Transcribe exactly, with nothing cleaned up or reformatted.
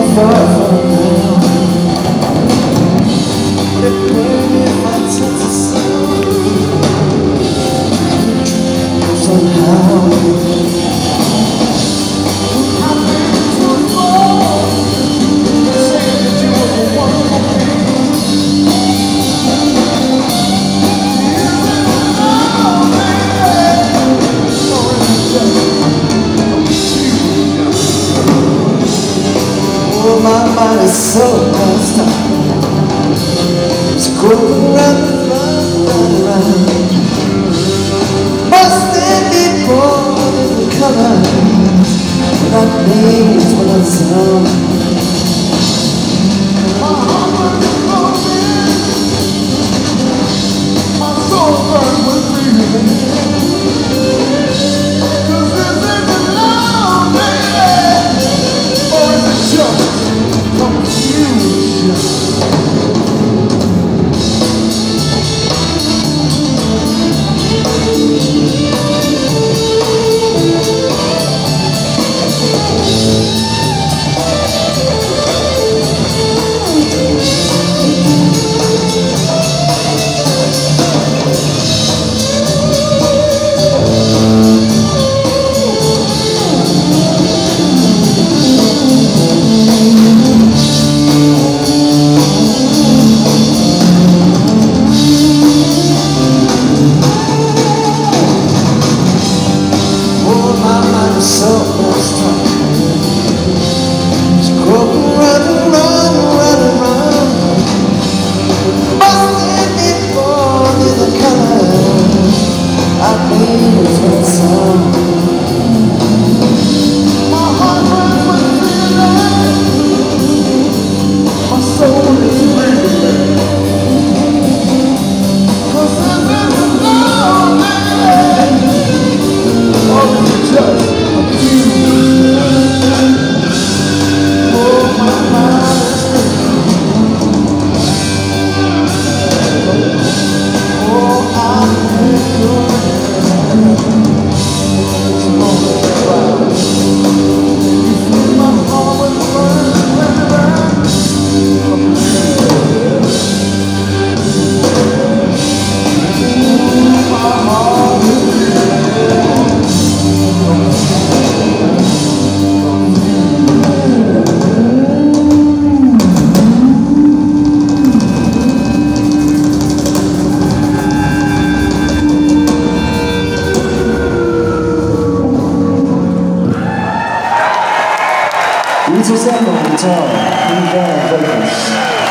far from now. Would it burn if I touch the sun? Somehow my mind is so messed up. It's going round and round, round, round. Must there be more than the color that means when I sound? My heart burns with longing, my soul burns with grieving. Cause this isn't love, baby, or is it just confusion? So messed up. It's going round and round and round and round. Must it be born in the color I mean it's what sound? My heart burns with feeling, my soul is breathing. Cause this isn't love, baby, or is it just Lisa Sample, guitar, Lee Van vocals.